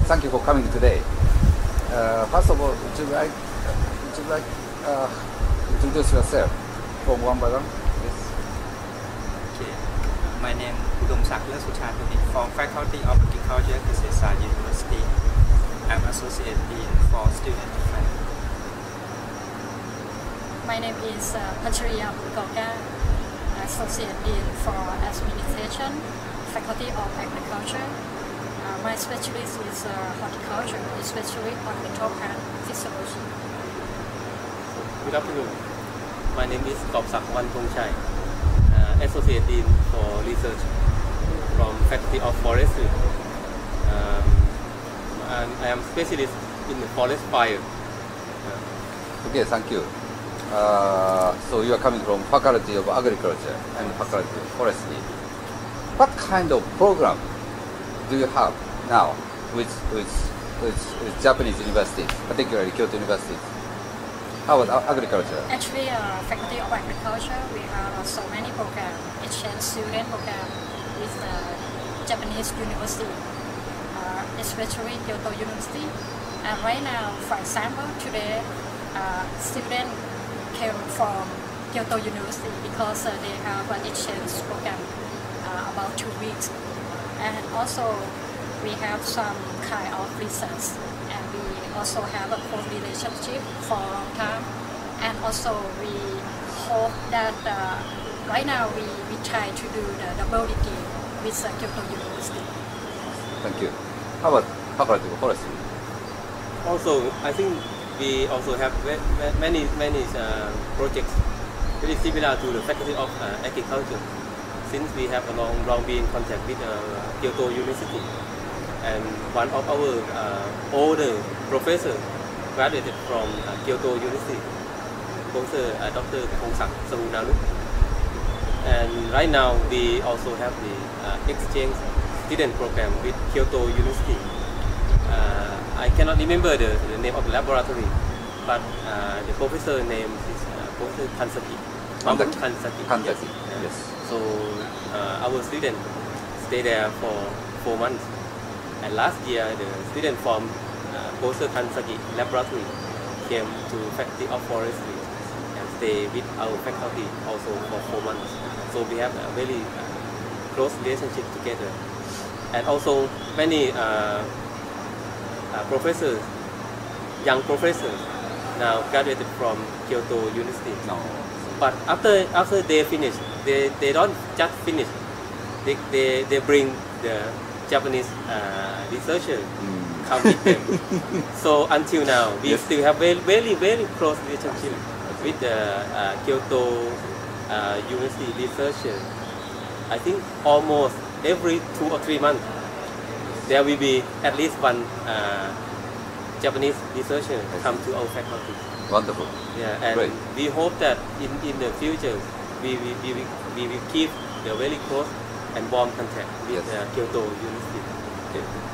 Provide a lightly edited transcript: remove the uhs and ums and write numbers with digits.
thank you for coming today. First of all, would you like introduce yourself from one by one? Yes. Okay. My name is Udom Sakla Suchatani from Faculty of Agriculture, Kasesa University. I'm Associate Dean for Student Affairs. My name is Panchariya Pulgoka, Associate Dean for Administration, Faculty of Agriculture. My specialty is horticulture, especially ornamental plant physiology. Good afternoon. My name is Kopsak Wanpongchai, Associate Dean for Research from Faculty of Forestry. And I am specialist in forest fire. Okay, thank you. So you are coming from Faculty of Agriculture and Faculty of Forestry. What kind of program do you have now with Japanese universities, particularly Kyoto University? How about agriculture? Actually, Faculty of Agriculture, we have so many programs, exchange student program with Japanese university, especially Kyoto University. And right now, for example, today, students came from Kyoto University because they have an exchange program about 2 weeks. And also, we have some kind of research, and we also have a close relationship for a long time. And also, we hope that right now we try to do the double degree with Kyoto University. Thank you. How about Faculty of Forestry? Also, I think we also have many projects very similar to the Faculty of Agriculture, since we have a long been in contact with Kyoto University. And one of our older professors graduated from Kyoto University, Professor Dr. Kongsak Sahunalu. And right now we also have the exchange student program with Kyoto University. I cannot remember the name of the laboratory, but the professor name is Professor Kansaki. Kansaki. Yes. So our students stay there for 4 months. And last year, the student from Professor Kansaki laboratory came to Faculty of Forestry and stay with our faculty also for 4 months. So we have a very close relationship together. And also many professors, young professors, now graduated from Kyoto University. No. But after they finish, they don't just finish. They bring the Japanese researchers come with them. So until now, we still have very close relationship with the Kyoto University researchers. I think almost every 2 or 3 months there will be at least one Japanese researcher come to our faculty. Wonderful. Yeah, and great. we hope that in the future we will keep the very close and warm contact with Kyoto University. Okay.